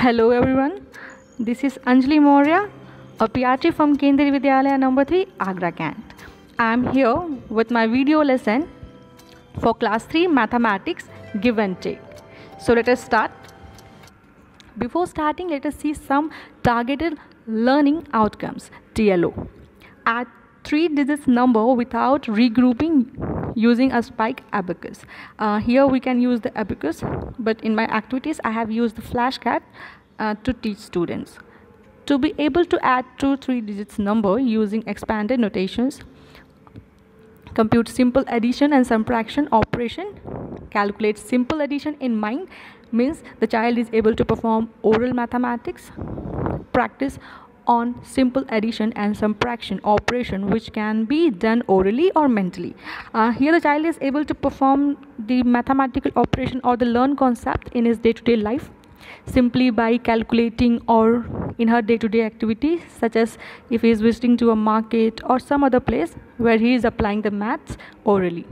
Hello everyone, this is Anjali Maurya, a PRT from Kendriya Vidyalaya number 3, Agra Cant. I am here with my video lesson for class 3 mathematics give and take. So let us start. Before starting, let us see some targeted learning outcomes, TLO. Add 3 digits number without regrouping using a spike abacus. Here we can use the abacus, but in my activities I have used the flashcard to teach students. To be able to add 2-3 digits number using expanded notations, compute simple addition and subtraction operation, calculate simple addition in mind, means the child is able to perform oral mathematics, practice on simple addition and subtraction operation which can be done orally or mentally. Here the child is able to perform the mathematical operation or the learn concept in his day-to-day life simply by calculating or in her day-to-day activities, such as if he is visiting to a market or some other place where he is applying the maths orally.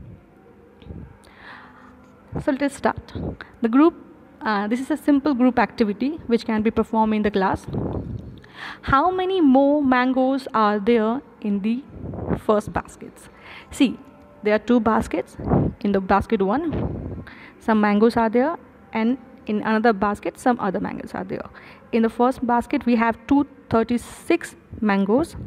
So let us start. The group, this is a simple group activity which can be performed in the class. How many more mangoes are there in the first baskets? See, there are 2 baskets. In the basket 1, some mangoes are there, and in another basket some other mangoes are there. In the first basket we have 236 mangoes,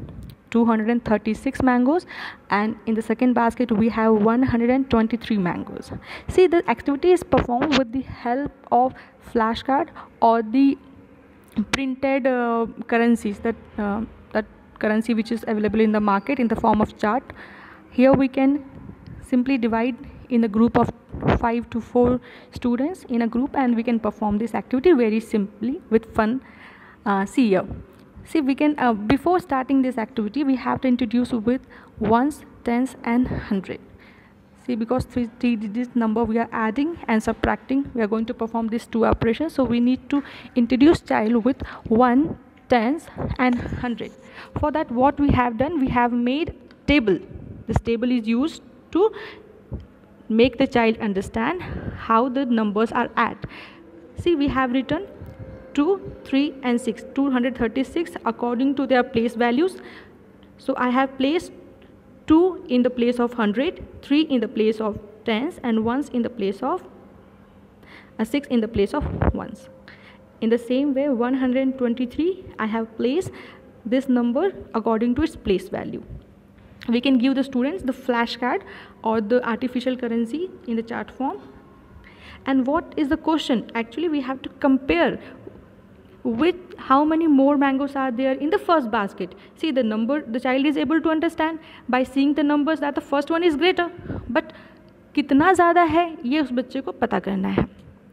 236 mangoes, and in the second basket we have 123 mangoes. See, the activity is performed with the help of flashcard or the printed currencies, that currency which is available in the market in the form of chart. Here we can simply divide in a group of 5 to 4 students in a group, and we can perform this activity very simply with fun. See here. See, we can before starting this activity we have to introduce with ones, tens and 100. See, because 3 digit number we are adding and subtracting, we are going to perform these 2 operations, so we need to introduce child with 1, tens and 100. For that, what we have done, we have made table. This table is used to make the child understand how the numbers are added. See, we have written 2, 3 and 6, 236 according to their place values. So I have placed 2 in the place of 100, 3 in the place of tens, and 1 in the place of 6 in the place of ones. In the same way, 123 I have placed this number according to its place value. We can give the students the flashcard or the artificial currency in the chart form. And what is the question? Actually, we have to compare with how many more mangoes are there in the first basket. See, the number the child is able to understand by seeing the numbers that the first one is greater, but कितना ज़्यादा है ये उस बच्चे को पता करना है.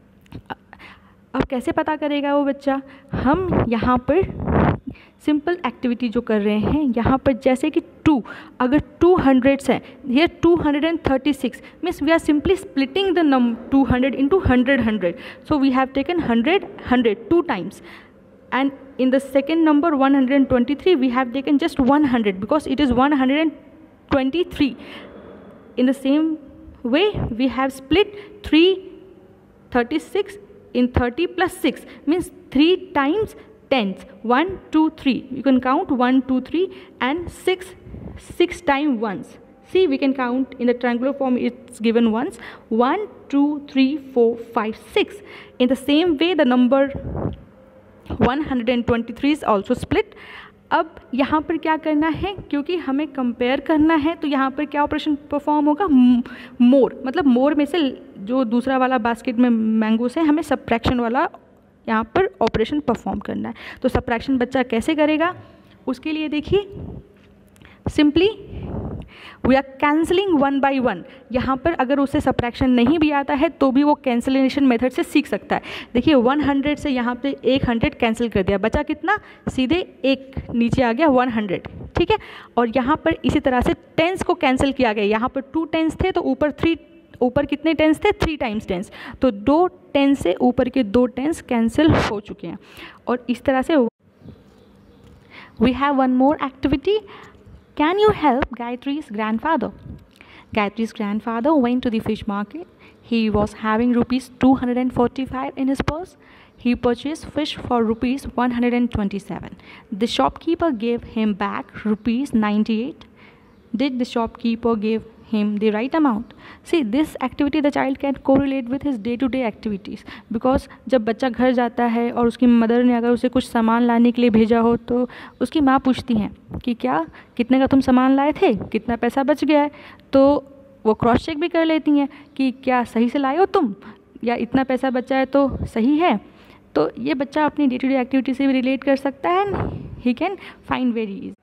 अब कैसे पता करेगा वो बच्चा? हम यहाँ पर सिंपल एक्टिविटी जो कर रहे हैं, यहाँ पर जैसे कि 2, अगर 200 है, here 236 means we are simply splitting the 200 into 100. So we have taken 100 2 times, and in the second number 123 we have taken just 100 because it is 123. In the same way, we have split 336 in 30 plus 6 means 3 times tens. 1, 2, 3. You can count 1, 2, 3 and 6 times ones. See, we can count in the triangular form, it's given ones. 1, 2, 3, 4, 5, 6. In the same way, the number 123 is also split. अब यहाँ पर क्या करना है, क्योंकि हमें compare करना है, तो यहाँ पर क्या ऑपरेशन परफॉर्म होगा? मोर, मतलब मोर में से जो दूसरा वाला बास्केट में मैंगोस है, हमें सब्ट्रैक्शन वाला यहाँ पर ऑपरेशन परफॉर्म करना है. तो सब्ट्रैक्शन बच्चा कैसे करेगा? उसके लिए देखिए, simply we are cancelling 1 by 1. यहाँ पर अगर उसे सब्ट्रैक्शन नहीं भी आता है तो भी वो कैंसलेशन मेथड से सीख सकता है. देखिए, 100 से यहाँ पे 100 कैंसिल कर दिया, बचा कितना? सीधे 1 नीचे आ गया 100. ठीक है, और यहाँ पर इसी तरह से टेंस को कैंसिल किया गया. यहाँ पर 2 टेंस थे तो ऊपर कितने टेंस थे? 3 टाइम्स टेंस. तो 2 टेंस से ऊपर के 2 टेंस कैंसिल हो चुके हैं. और इस तरह से we have one more activity. Can you help Gayatri's grandfather? Gayatri's grandfather went to the fish market. He was having rupees 245 in his purse. he purchased fish for rupees 127. The shopkeeper gave him back rupees 98. Did the shopkeeper give him the right amount? See, this activity the child can correlate with his day-to-day activities, because जब बच्चा घर जाता है और उसकी mother ने अगर उसे कुछ सामान लाने के लिए भेजा हो तो उसकी माँ पूछती हैं कि क्या कितने का तुम सामान लाए थे, कितना पैसा बच गया है, तो वो क्रॉस चेक भी कर लेती हैं कि क्या सही से लाए हो तुम, या इतना पैसा बचा है तो सही है। तो ये बच्चा अपनी डे टू डे एक्टिविटी से भी रिलेट कर सकता है, he can find very easy.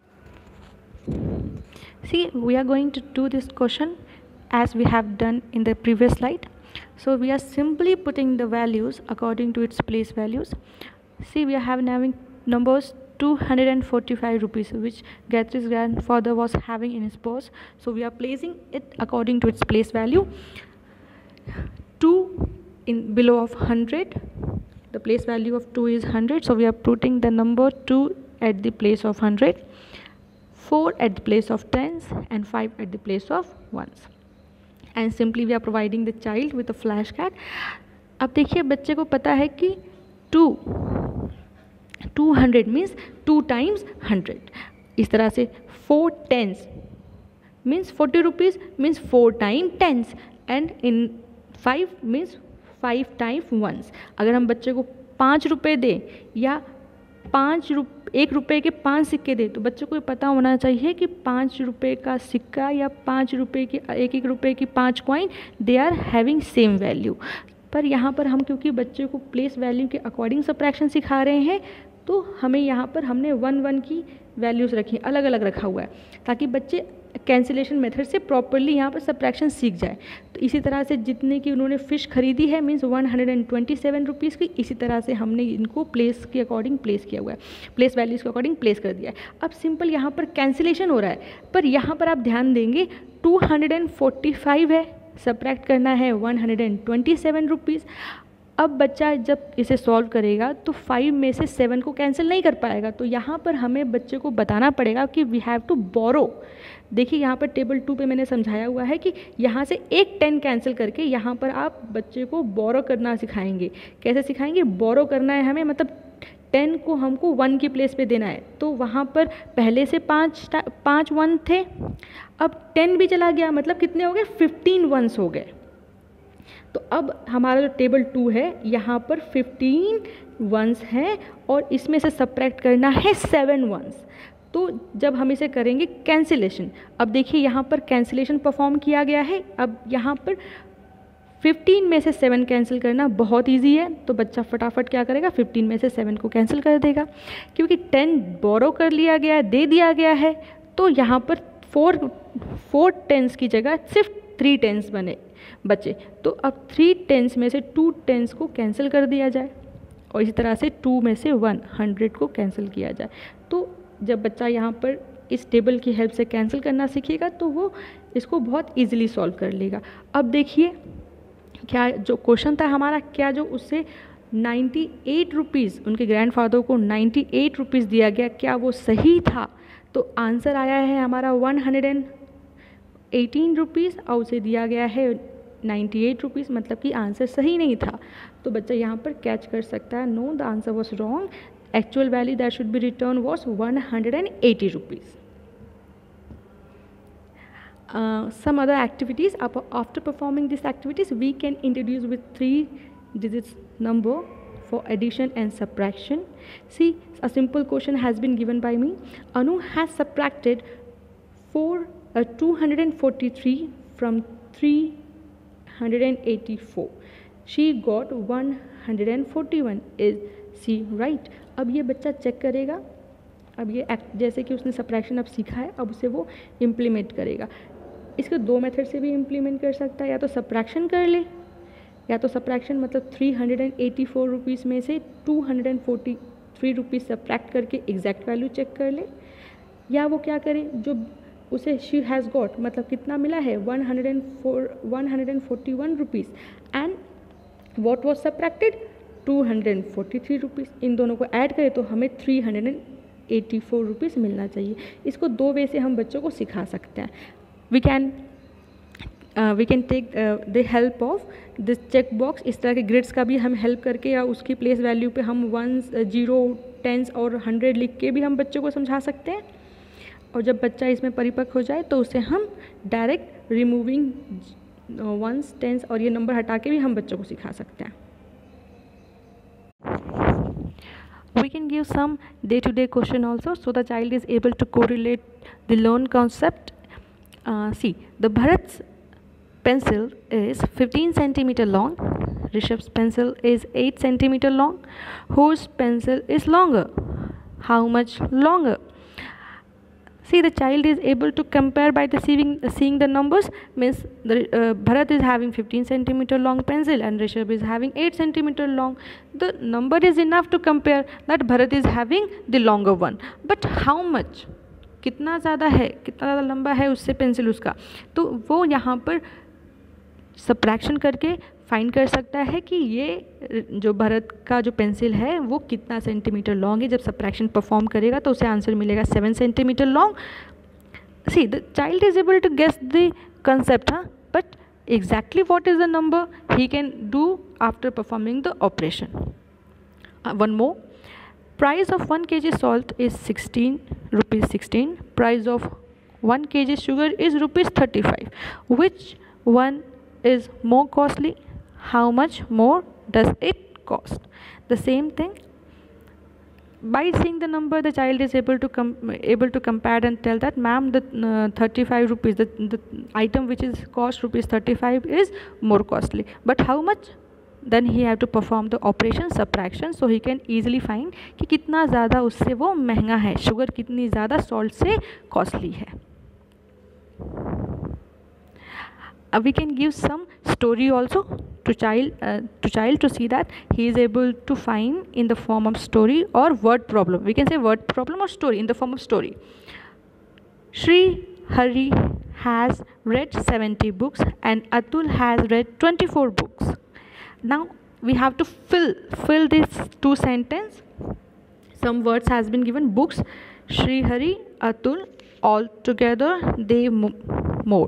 See, we are going to do this question as we have done in the previous slide. So we are simply putting the values according to its place values. See, we are having numbers 245 rupees, which Gayatri's grandfather was having in his purse. So we are placing it according to its place value. 2 in below of 100. The place value of 2 is 100. So we are putting the number 2 at the place of 100. 4 at the place of tens and 5 at the place of ones. And simply we are providing the child with a flashcard. अब देखिए बच्चे को पता है कि 200 means 2 times 100. इस तरह से 4 tens means 40 rupees means 4 times tens, and in 5 means 5 times ones. अगर हम बच्चे को 5 रुपये दें या 1 रुपये के 5 सिक्के दे, तो बच्चों को पता होना चाहिए कि 5 रुपये का सिक्का या 5 रुपये की 1 रुपये की 5 coin, they are having same value. पर यहाँ पर हम क्योंकि बच्चे को प्लेस वैल्यू के अकॉर्डिंग सब्ट्रैक्शन सिखा रहे हैं, तो हमें यहाँ पर हमने 1 की वैल्यूज़ रखी, अलग अलग रखा हुआ है, ताकि बच्चे कैंसिलेशन मेथड से प्रॉपरली यहाँ पर सब्ट्रैक्शन सीख जाए। तो इसी तरह से जितने की उन्होंने फ़िश खरीदी है मीन्स 127 रुपीज़ की, इसी तरह से हमने इनको प्लेस के अकॉर्डिंग प्लेस किया हुआ है, प्लेस वैल्यूज़ के अकॉर्डिंग प्लेस कर दिया है। अब सिंपल यहाँ पर कैंसिलेशन हो रहा है, पर यहाँ पर आप ध्यान देंगे 245 है, सब्ट्रैक्ट करना है 127 रुपीज़। अब बच्चा जब इसे सॉल्व करेगा तो 5 में से 7 को कैंसिल नहीं कर पाएगा, तो यहाँ पर हमें बच्चे को बताना पड़ेगा कि वी हैव टू बोरो। देखिए यहाँ पर टेबल 2 पे मैंने समझाया हुआ है कि यहाँ से एक 10 कैंसिल करके यहाँ पर आप बच्चे को बोरो करना सिखाएंगे। कैसे सिखाएंगे? बोरो करना है हमें, मतलब 10 को हमको 1 की प्लेस पे देना है, तो वहाँ पर पहले से 5 1 थे, अब 10 भी चला गया, मतलब कितने हो गए? 15 वंस हो गए। तो अब हमारा जो टेबल 2 है यहाँ पर 15 वंस हैं और इसमें से सब्ट्रैक्ट करना है 7 वंस। तो जब हम इसे करेंगे कैंसिलेशन, अब देखिए यहाँ पर कैंसिलेशन परफॉर्म किया गया है। अब यहाँ पर 15 में से 7 कैंसिल करना बहुत इजी है, तो बच्चा फटाफट क्या करेगा? 15 में से 7 को कैंसिल कर देगा, क्योंकि 10 बोरो कर लिया गया है, दे दिया गया है। तो यहाँ पर 4 टेंस की जगह सिर्फ 3 टेंस बचे। तो अब 3 टेंस में से 2 टेंस को कैंसिल कर दिया जाए और इसी तरह से 2 में से 100 को कैंसिल किया जाए। तो जब बच्चा यहाँ पर इस टेबल की हेल्प से कैंसिल करना सीखेगा तो वो इसको बहुत इजीली सॉल्व कर लेगा। अब देखिए क्या जो क्वेश्चन था हमारा, क्या जो उससे 98 रुपीज़ उनके ग्रैंडफादर को 98 रुपीज़ दिया गया, क्या वो सही था? तो आंसर आया है हमारा 118 रुपीज़ और उसे दिया गया है 98 रुपीज़, मतलब कि आंसर सही नहीं था। तो बच्चा यहाँ पर कैच कर सकता है, no the answer was wrong, actual value that should be return was 180 rupees. Some other activities, after performing these activities we can introduce with 3 digits number for addition and subtraction. See, a simple question has been given by me. Anu has subtracted 243 from 384. She got 141. Is she right? अब ये बच्चा check करेगा, अब ये जैसे कि उसने subtraction अब सीखा है, अब उसे वो इम्प्लीमेंट करेगा। इसको 2 मेथड से भी इम्प्लीमेंट कर सकता है, या तो सब्ट्रैक्शन कर ले, या तो सब्ट्रैक्शन मतलब 384 रुपीज़ में से 243 रुपीज़ सब्ट्रैक्ट करके एग्जैक्ट वैल्यू चेक कर ले, या वो क्या करे, जो उसे शी हैज़ गॉट मतलब कितना मिला है 141 rupees and what was subtracted 243 rupees, इन दोनों को ऐड करें तो हमें 384 रुपीज़ मिलना चाहिए। इसको 2 वे से हम बच्चों को सिखा सकते हैं। We can we can take the help of this check box. इस तरह के ग्रिड्स का भी हम हेल्प करके या उसकी प्लेस वैल्यू पे हम 1s 0 10s और 100 लिख के भी हम बच्चों को समझा सकते हैं. और जब बच्चा इसमें परिपक्व हो जाए तो उसे हम डायरेक्ट रिमूविंग 1s 10s और ये नंबर हटा के भी हम बच्चों को सिखा सकते हैं. We can give some day-to-day question also, so the child is able to correlate the learned concept. See, the Bharat's pencil is 15 centimeter long. Rishabh's pencil is 8 centimeter long. Whose pencil is longer? How much longer? See, the child is able to compare by the seeing the numbers. Means the Bharat is having 15 centimeter long pencil and Rishabh is having 8 centimeter long. The number is enough to compare that Bharat is having the longer one. But how much? कितना ज़्यादा है, कितना ज़्यादा लंबा है उससे pencil उसका, तो वो यहाँ पर सब्ट्रैक्शन करके फाइंड कर सकता है कि ये जो भरत का जो पेंसिल है वो कितना सेंटीमीटर लॉन्ग है. जब सब्ट्रैक्शन परफॉर्म करेगा तो उसे आंसर मिलेगा 7 centimetre long. See, the child is able to guess the concept, हाँ, but exactly what is the number he can do after performing the operation. One more. Price of 1 kg salt is 16 rupees 16. Price of 1 kg sugar is rupees 35. Which one is more costly? How much more does it cost? The same thing. By seeing the number, the child is able to compare and tell that, ma'am, the 35 rupees, the item which is cost rupees 35 is more costly. But how much? Then he have to perform the operation subtraction, so he can easily find कि कितना ज़्यादा उससे वो महंगा है, sugar कितनी ज़्यादा salt से कॉस्टली है. We can give some story also to child to see that he is able to find in the form of story or word problem. We can say word problem or story in the form of story. Shri Hari has read 70 books and Atul has read 24 books. Now we have to fill these two sentence. Some words has been given. Books, Shri Hari, Atul, all together they more.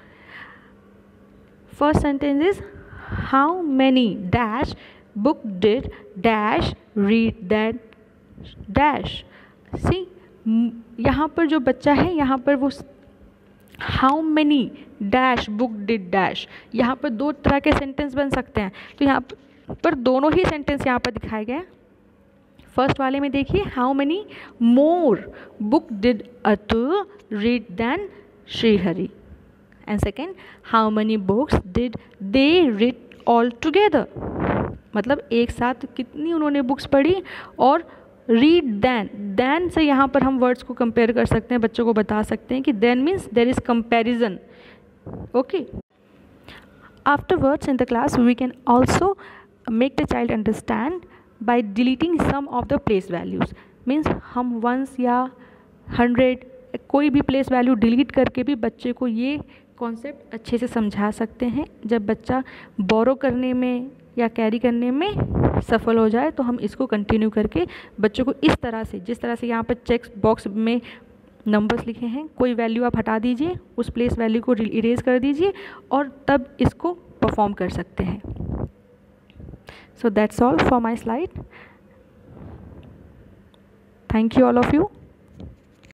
First sentence is, how many dash book did dash read that dash. See, यहाँ पर जो बच्चा है यहाँ पर वो how many dash book did dash, यहाँ पर दो तरह के सेंटेंस बन सकते हैं. तो यहाँ पर दोनों ही सेंटेंस यहाँ पर दिखाए गए. फर्स्ट वाले में देखिए, how many more book did Atul read then Shrihari. And second, how many books did they read all together. मतलब एक साथ कितनी उन्होंने बुक्स पढ़ी. और रीड देन से यहाँ पर हम वर्ड्स को कंपेयर कर सकते हैं, बच्चों को बता सकते हैं कि then means there is comparison. Okay. Afterwards in the class we can also make the child understand by deleting some of the place values. Means हम 1s या 100 कोई भी प्लेस वैल्यू डिलीट करके भी बच्चे को ये कॉन्सेप्ट अच्छे से समझा सकते हैं. जब बच्चा बोरो करने में या कैरी करने में सफल हो जाए तो हम इसको कंटिन्यू करके बच्चों को इस तरह से, जिस तरह से यहाँ पर चेक बॉक्स में नंबर्स लिखे हैं, कोई वैल्यू आप हटा दीजिए, उस प्लेस वैल्यू को इरेज कर दीजिए और तब इसको परफॉर्म कर सकते हैं. So that's all for my slide. Thank you all of you.